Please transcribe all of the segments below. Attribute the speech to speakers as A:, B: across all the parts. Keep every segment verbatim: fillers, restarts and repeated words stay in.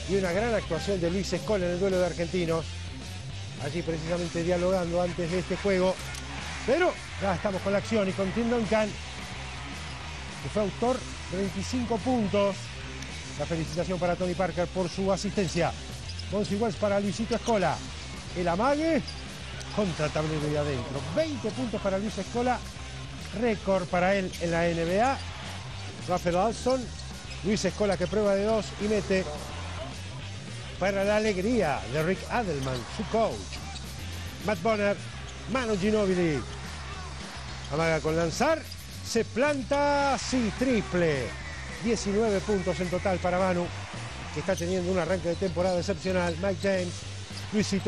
A: y una gran actuación de Luis Scola en el duelo de argentinos. Allí precisamente dialogando antes de este juego. Pero ya estamos con la acción y con Tim Duncan, que fue autor de veinticinco puntos. La felicitación para Tony Parker por su asistencia. Bonzi Wells para Luisito Scola. El amague contra tablero y adentro. veinte puntos para Luis Scola. Récord para él en la N B A. Rafael Alston. Luis Scola que prueba de dos y mete para la alegría de Rick Adelman, su coach. Matt Bonner, Manu Ginóbili. Amaga con lanzar. Se planta, sí, triple. diecinueve puntos en total para Manu, que está teniendo un arranque de temporada excepcional. Mike James, Luisito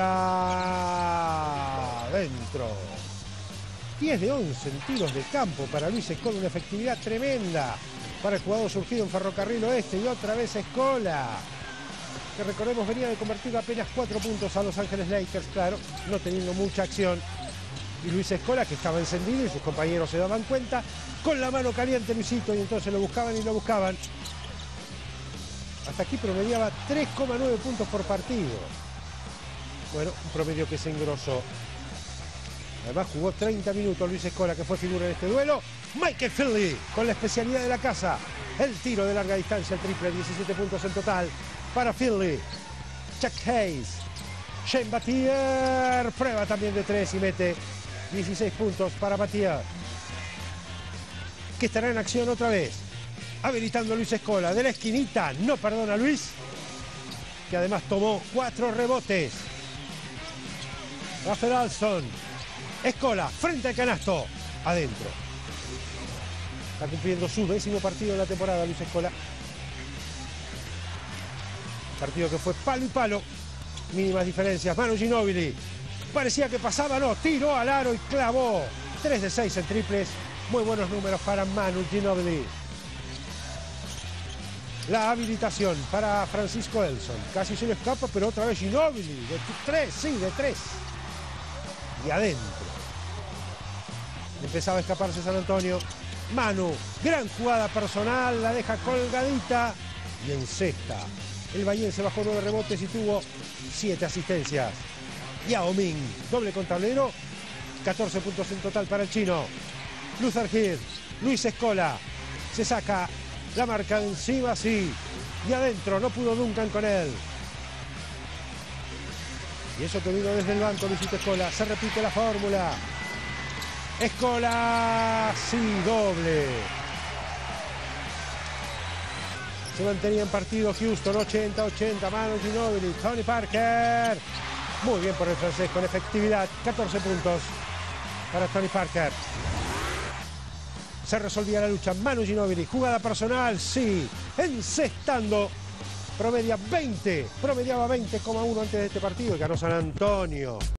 A: Scola, dentro. diez de once en tiros de campo para Luis Scola, una efectividad tremenda para el jugador surgido en Ferrocarril Oeste. Y otra vez Scola, que recordemos venía de convertir apenas cuatro puntos a Los Ángeles Lakers, claro, no teniendo mucha acción. Y Luis Scola, que estaba encendido y sus compañeros se daban cuenta, con la mano caliente Luisito, y entonces lo buscaban y lo buscaban. Hasta aquí promediaba tres coma nueve puntos por partido. Bueno, un promedio que se engrosó. Además jugó treinta minutos Luis Scola, que fue figura en este duelo. Michael Finley, con la especialidad de la casa. El tiro de larga distancia, el triple, diecisiete puntos en total para Finley. Chuck Hayes. Shane Battier, prueba también de tres y mete dieciséis puntos para Battier, que estará en acción otra vez. Habilitando a Luis Scola de la esquinita. No perdona Luis, que además tomó cuatro rebotes. Rafael Alston. Scola frente al canasto. Adentro. Está cumpliendo su décimo partido en la temporada Luis Scola. Partido que fue palo y palo. Mínimas diferencias. Manu Ginóbili. Parecía que pasaba, no. Tiró al aro y clavó. tres de seis en triples. Muy buenos números para Manu Ginóbili. La habilitación para Francisco Elson. Casi se le escapa, pero otra vez Ginóbili. De tres, sí, de tres. Y adentro. Empezaba a escaparse San Antonio. Manu, gran jugada personal, la deja colgadita y encesta. El Bayern se bajó nueve rebotes y tuvo siete asistencias. Yao Ming, doble con tablero, catorce puntos en total para el chino. Luther Hill, Luis Scola, se saca la marca de encima, sí, y adentro, no pudo Duncan con él. Y eso que vino desde el banco Luisito Scola, se repite la fórmula. Scola, sí, doble. Se mantenía en partido Houston, ochenta ochenta, Manu Ginóbili, Tony Parker. Muy bien por el francés, con efectividad, catorce puntos para Tony Parker. Se resolvía la lucha, Manu Ginóbili, jugada personal, sí, encestando. Promedia veinte, promediaba veinte coma uno antes de este partido y ganó San Antonio.